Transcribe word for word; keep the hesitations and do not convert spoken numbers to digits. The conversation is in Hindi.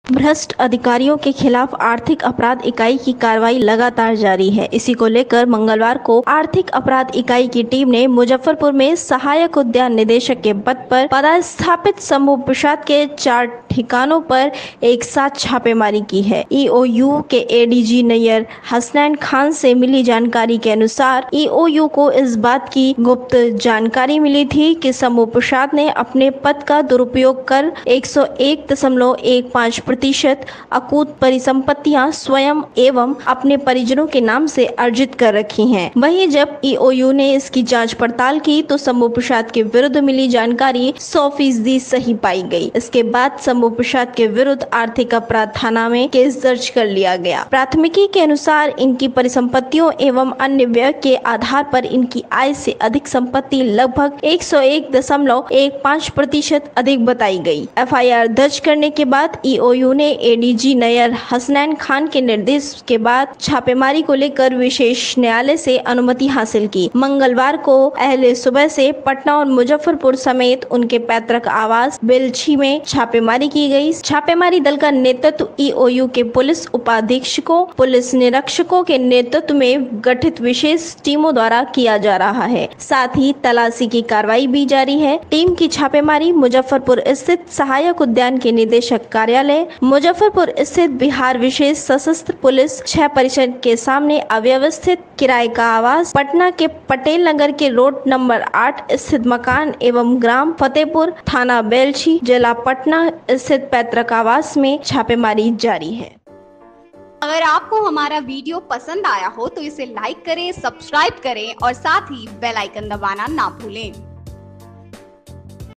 भ्रष्ट अधिकारियों के खिलाफ आर्थिक अपराध इकाई की कार्रवाई लगातार जारी है। इसी को लेकर मंगलवार को आर्थिक अपराध इकाई की टीम ने मुजफ्फरपुर में सहायक उद्यान निदेशक के पद पर पदस्थापित समूह प्रसाद के चार ठिकानों पर एक साथ छापेमारी की है। ईओयू के एडीजी नैयर हसनैन खान से मिली जानकारी के अनुसार ईओयू को इस बात की गुप्त जानकारी मिली थी कि समूह प्रसाद ने अपने पद का दुरुपयोग कर एक सौ एक दशमलव एक पाँच प्रतिशत अकूत परिसंपत्तियां स्वयं एवं अपने परिजनों के नाम से अर्जित कर रखी हैं। वहीं जब ईओयू ने इसकी जांच पड़ताल की तो समूह प्रसाद के विरुद्ध मिली जानकारी सौ फीसदी सही पाई गई। इसके बाद समूह प्रसाद के विरुद्ध आर्थिक अपराध थाना में केस दर्ज कर लिया गया। प्राथमिकी के अनुसार इनकी परिसंपत्तियों एवं अन्य व्यय के आधार पर इनकी आय से अधिक संपत्ति लगभग एक सौ एक दशमलव एक पाँच प्रतिशत अधिक बताई गई। एफ आई आर दर्ज करने के बाद ईओयू ने एडीजी नैयर हसनैन खान के निर्देश के बाद छापेमारी को लेकर विशेष न्यायालय से अनुमति हासिल की। मंगलवार को अहले सुबह से पटना और मुजफ्फरपुर समेत उनके पैतृक आवास बेलछी में छापेमारी की गई। छापेमारी दल का नेतृत्व ईओयू के पुलिस उपाधीक्षकों, पुलिस निरीक्षकों के नेतृत्व में गठित विशेष टीमों द्वारा किया जा रहा है। साथ ही तलाशी की कार्रवाई भी जारी है। टीम की छापेमारी मुजफ्फरपुर स्थित सहायक उद्यान के निदेशक कार्यालय, मुजफ्फरपुर स्थित बिहार विशेष सशस्त्र पुलिस छह परिसर के सामने अव्यवस्थित किराए का आवास, पटना के पटेल नगर के रोड नंबर आठ स्थित मकान एवं ग्राम फतेहपुर, थाना बेलछी, जिला पटना स्थित पैतृक आवास में छापेमारी जारी है। अगर आपको हमारा वीडियो पसंद आया हो तो इसे लाइक करें, सब्सक्राइब करें और साथ ही बेल आइकन दबाना ना भूलें।